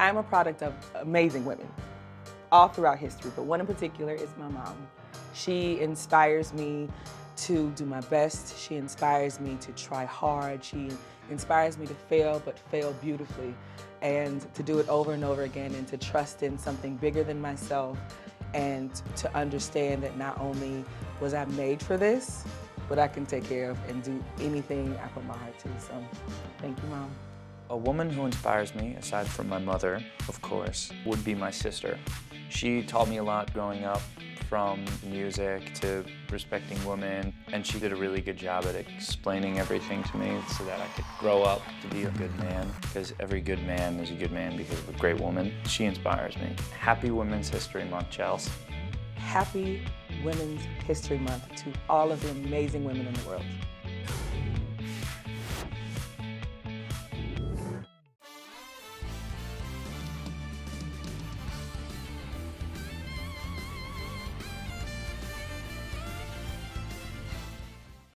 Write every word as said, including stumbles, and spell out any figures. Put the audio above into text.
I'm a product of amazing women all throughout history, but one in particular is my mom. She inspires me to do my best. She inspires me to try hard. She inspires me to fail, but fail beautifully, and to do it over and over again, and to trust in something bigger than myself, and to understand that not only was I made for this, but I can take care of and do anything I put my heart to. So thank you, Mom. A woman who inspires me, aside from my mother, of course, would be my sister. She taught me a lot growing up, from music to respecting women, and she did a really good job at explaining everything to me so that I could grow up to be a good man, because every good man is a good man because of a great woman. She inspires me. Happy Women's History Month, Chels. Happy Women's History Month to all of the amazing women in the world.